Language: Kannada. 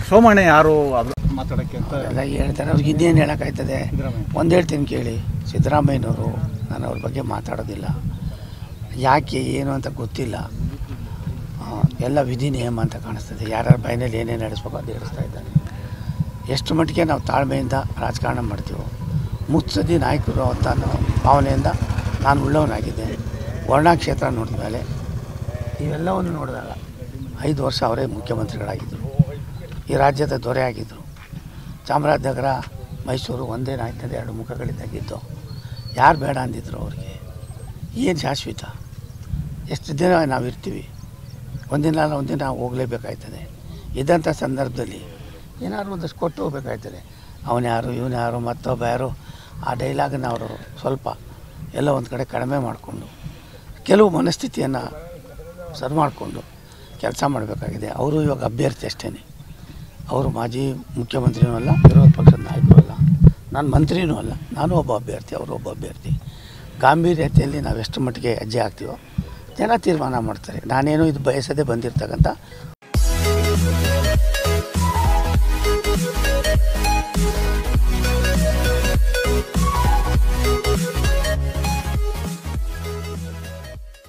ಸೋಮಣ್ಣ ಯಾರು ಅದು ಮಾತಾಡೋಕ್ಕೆ ಅಂತ ಎಲ್ಲ ಹೇಳ್ತಾರೆ. ಅವ್ರಿಗೆ ಇನ್ನೇನು ಹೇಳೋಕ್ಕಾಯ್ತದೆ. ಒಂದು ಹೇಳ್ತೀನಿ ಕೇಳಿ, ಸಿದ್ದರಾಮಯ್ಯನವರು ನಾನು ಅವ್ರ ಬಗ್ಗೆ ಮಾತಾಡೋದಿಲ್ಲ. ಯಾಕೆ ಏನು ಅಂತ ಗೊತ್ತಿಲ್ಲ. ಎಲ್ಲ ವಿಧಿ ನಿಯಮ ಅಂತ ಕಾಣಿಸ್ತದೆ. ಯಾರ್ಯಾರ ಬಾಯಿನಲ್ಲಿ ಏನೇನು ನಡೆಸ್ಬೇಕು ಅದು ಹೇಳಿಸ್ತಾ ಇದ್ದಾನೆ. ಎಷ್ಟು ಮಟ್ಟಿಗೆ ನಾವು ತಾಳ್ಮೆಯಿಂದ ರಾಜಕಾರಣ ಮಾಡ್ತೀವೋ, ಮುತ್ಸದಿ ನಾಯಕರು ಅಂತ ಭಾವನೆಯಿಂದ ನಾನು ಉಳ್ಳವನಾಗಿದ್ದೆ. ವರ್ಣಾ ಕ್ಷೇತ್ರ ನೋಡಿದ ಮೇಲೆ ಇವೆಲ್ಲವನ್ನು ನೋಡಿದಾಗ 5 ವರ್ಷ ಅವರೇ ಮುಖ್ಯಮಂತ್ರಿಗಳಾಗಿದ್ದರು, ಈ ರಾಜ್ಯದ ದೊರೆ ಆಗಿದ್ದರು. ಚಾಮರಾಜನಗರ, ಮೈಸೂರು ಒಂದೇ ನಾಯಕನಲ್ಲಿ 2 ಮುಖಗಳಿದ್ದಾಗಿದ್ದು. ಯಾರು ಬೇಡ ಅಂದಿದ್ರು ಅವ್ರಿಗೆ? ಏನು ಶಾಶ್ವತ? ಎಷ್ಟು ದಿನ ನಾವು ಇರ್ತೀವಿ? ಒಂದಿನ ಹೋಗಲೇಬೇಕಾಯ್ತದೆ. ಇದ್ದಂಥ ಸಂದರ್ಭದಲ್ಲಿ ಏನಾದ್ರು ಒಂದಷ್ಟು ಕೊಟ್ಟು ಹೋಗ್ಬೇಕಾಯ್ತದೆ. ಅವನ್ಯಾರು ಇವನು ಯಾರು ಮತ್ತೊಬ್ಬ ಯಾರು, ಆ ಡೈಲಾಗನ್ನು ಅವರು ಸ್ವಲ್ಪ ಎಲ್ಲ ಒಂದು ಕಡೆ ಕಡಿಮೆ ಮಾಡಿಕೊಂಡು ಕೆಲವು ಮನಸ್ಥಿತಿಯನ್ನು ಸರಿ ಮಾಡಿಕೊಂಡು ಕೆಲಸ ಮಾಡಬೇಕಾಗಿದೆ. ಅವರು ಇವಾಗ ಅಭ್ಯರ್ಥಿ ಅಷ್ಟೇ. ಅವರು ಮಾಜಿ ಮುಖ್ಯಮಂತ್ರಿನೂ ಅಲ್ಲ, ವಿರೋಧ ಪಕ್ಷದ ನಾಯಕರು ಅಲ್ಲ, ನಾನು ಮಂತ್ರಿನೂ ಅಲ್ಲ. ನಾನು ಒಬ್ಬ ಅಭ್ಯರ್ಥಿ, ಅವರು ಒಬ್ಬ ಅಭ್ಯರ್ಥಿ. ಗಾಂಭೀರ್ಯತೆಯಲ್ಲಿ ನಾವು ಎಷ್ಟು ಮಟ್ಟಿಗೆ ಹೆಜ್ಜೆ ಹಾಕ್ತೀವೋ ಜನ ತೀರ್ಮಾನ ಮಾಡ್ತಾರೆ. ನಾನೇನು ಇದು ಬಯಸದೇ ಬಂದಿರ್ತಕ್ಕಂಥ